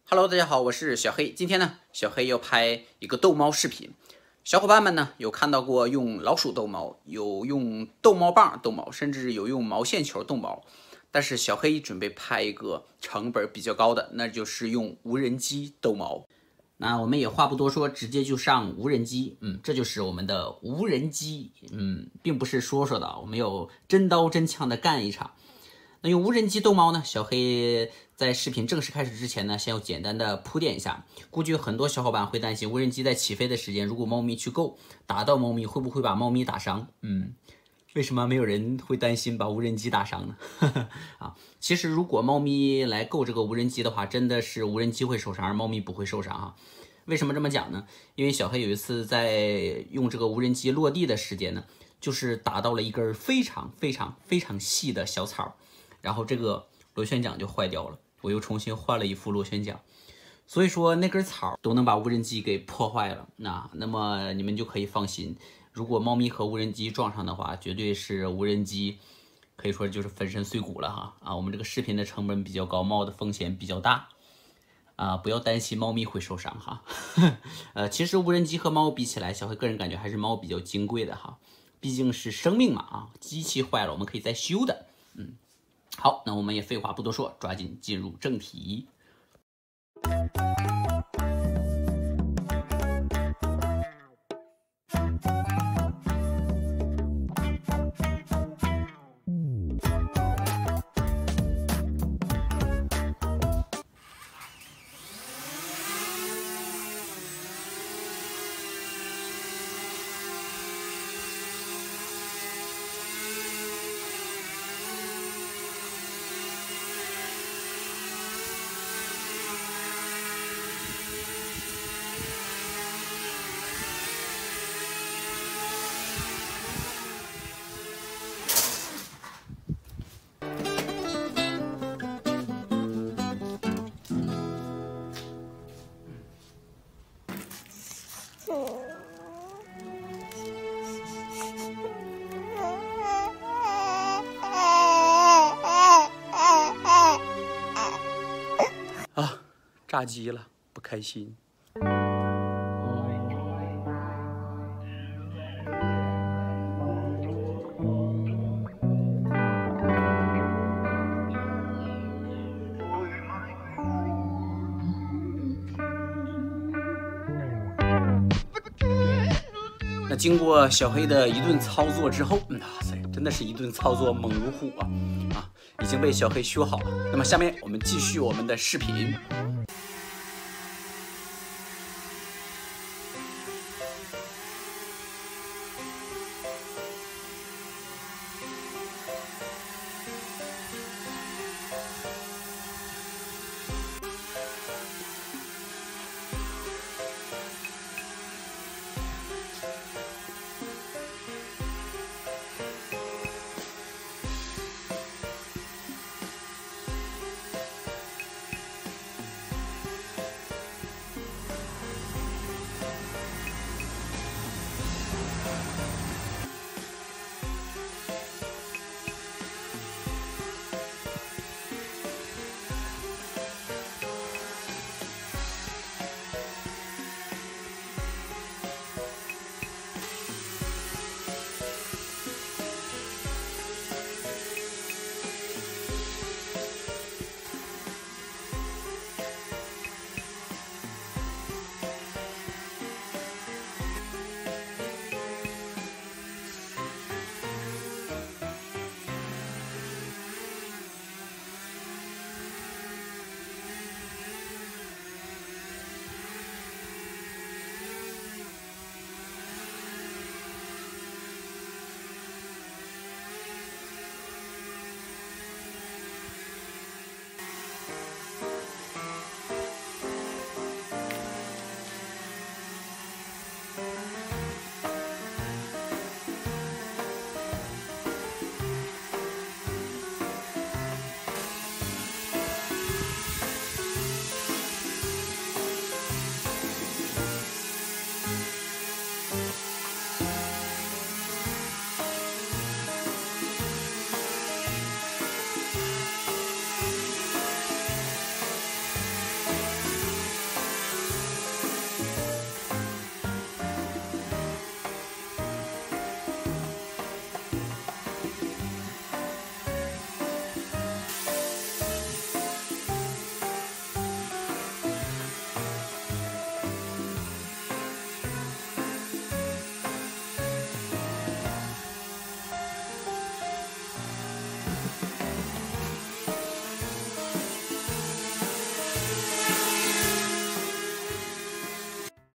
Hello， 大家好，我是小黑。今天呢，小黑要拍一个逗猫视频。小伙伴们呢有看到过用老鼠逗猫，有用逗猫棒逗猫，甚至有用毛线球逗猫。但是小黑准备拍一个成本比较高的，那就是用无人机逗猫。那我们也话不多说，直接就上无人机。这就是我们的无人机。并不是说说的，我们有真刀真枪的干一场。那用无人机逗猫呢？小黑在视频正式开始之前呢，先要简单的铺垫一下。估计很多小伙伴会担心，无人机在起飞的时间，如果猫咪去够，打到猫咪会不会把猫咪打伤？为什么没有人会担心把无人机打伤呢？其实如果猫咪来够这个无人机的话，真的是无人机会受伤，而猫咪不会受伤啊。为什么这么讲呢？因为小黑有一次在用这个无人机落地的时间呢，就是打到了一根非常细的小草。然后这个螺旋桨就坏掉了，我又重新换了一副螺旋桨，所以说那根草都能把无人机给破坏了。那么你们就可以放心，如果猫咪和无人机撞上的话，绝对是无人机可以说就是粉身碎骨了哈。我们这个视频的成本比较高，猫的风险比较大不要担心猫咪会受伤哈。其实无人机和猫比起来，小黑个人感觉还是猫比较金贵的哈，毕竟是生命嘛机器坏了我们可以再修的。好，那我们也废话不多说，抓紧进入正题。炸鸡了，不开心。那经过小黑的一顿操作之后，真的是一顿操作猛如虎已经被小黑修好了。那么下面我们继续我们的视频。